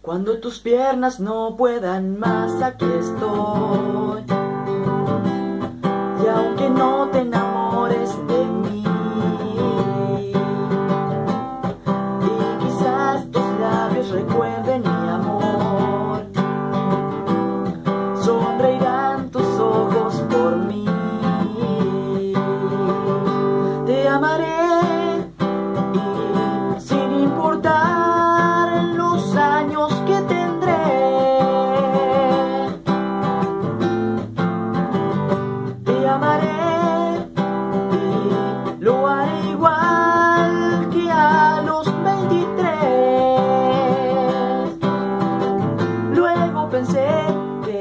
Cuando tus piernas no puedan más, aquí estoy. Y aunque no te enamores de mí, y quizás tus labios recuerden mi amor, sonreirán tus ojos por mí. Te amaré y sin importar los años que tendré, te amaré y lo haré igual que a los 23. Luego pensé que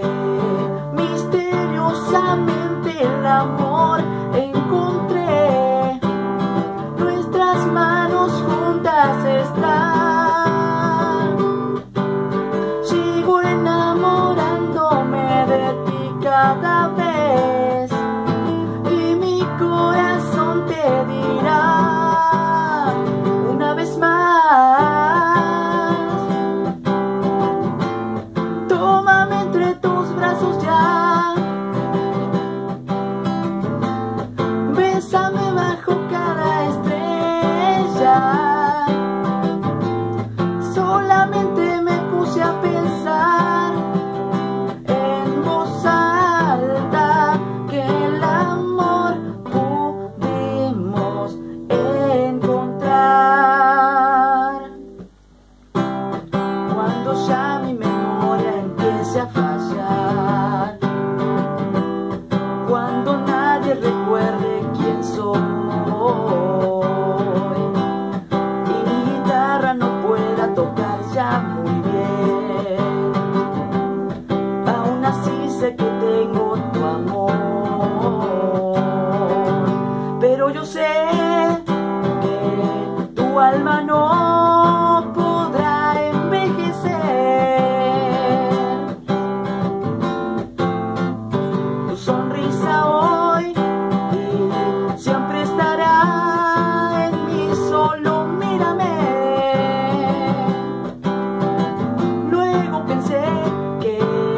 misteriosamente el amor encontré, nuestras manos juntas están. Sigo enamorándome de ti cada vez, y mi corazón te dirá una vez más: tómame entre tus brazos ya, bésame bajo cada estrella. Solamente me puse a pensar en voz alta que el amor pudimos encontrar. Cuando ya mi memoria empiece a fallar, cuando nadie recuerde quién soy y mi guitarra no pueda tocar ya muy bien, aún así sé que tengo tu amor. Pero yo sé que tu alma no podrá envejecer. Tu sonrisa hoy y siempre estará en mí, solo mírame. Luego pensé que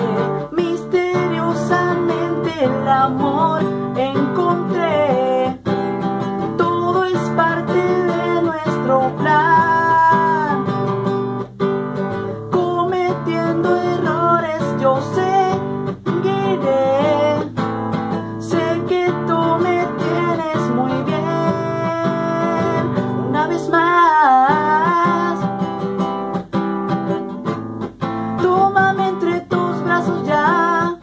misteriosamente el amor encontré, todo es parte de nuestro plan. Cometiendo errores yo seguiré, sé que tú me tienes muy bien. Una vez más, tómame entre tus brazos ya,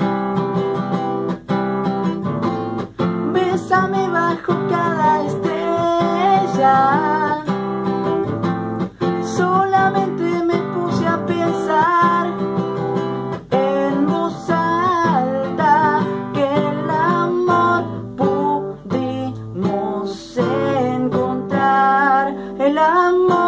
bésame bajo cada estrella. Solamente me puse a pensar en voz alta que el amor pudimos encontrar. El amor